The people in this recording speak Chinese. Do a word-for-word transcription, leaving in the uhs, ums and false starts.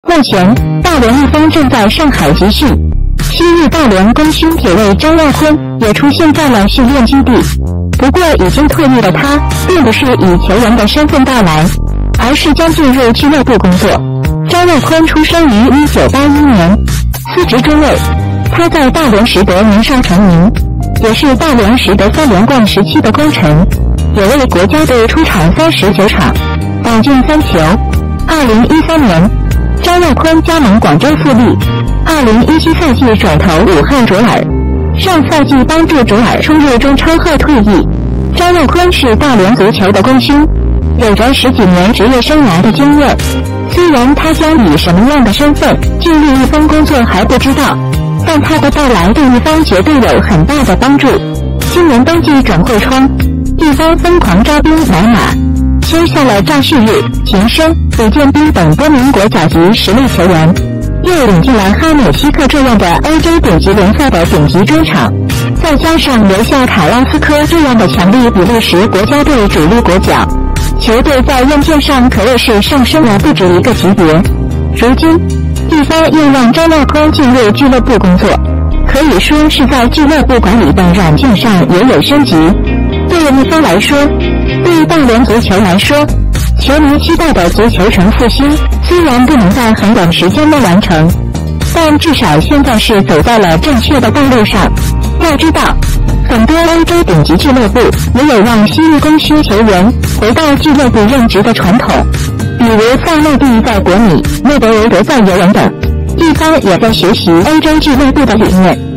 目前，大连一方正在上海集训，昔日大连功勋铁卫张耀坤也出现在了训练基地。不过，已经退役的他，并不是以球员的身份到来，而是将进入俱乐部工作。张耀坤出生于一九八一年，司职中卫。他在大连实德年少成名，也是大连实德三连冠时期的功臣，也为国家队出场三十九场，打进三球。二零一三年，张耀坤加盟广州富力，二零一七赛季转投武汉卓尔，上赛季帮助卓尔冲入中超后退役。张耀坤是大连足球的功勋，有着十几年职业生涯的经验。虽然他将以什么样的身份进入一方工作还不知道，但他的到来对一方绝对有很大的帮助。今年冬季转会窗，一方疯狂招兵买马，签下了赵旭日、秦升、李建斌等多名国脚级实力球员，又引进了哈姆西克这样的欧洲顶级联赛的顶级中场，再加上留下卡拉斯科这样的强力比利时国家队主力国脚，球队在硬件上可谓是上升了不止一个级别。如今，一方又让张耀坤进入俱乐部工作，可以说是在俱乐部管理的软件上也有升级。对一方来说，对大连足球来说，球迷期待的足球城复兴虽然不能在很短时间内完成，但至少现在是走在了正确的道路上。要知道，很多欧洲顶级俱乐部也有让昔日功勋球员回到俱乐部任职的传统，比如萨内蒂在国米，内德维德在尤文等。一方也在学习欧洲俱乐部的理念。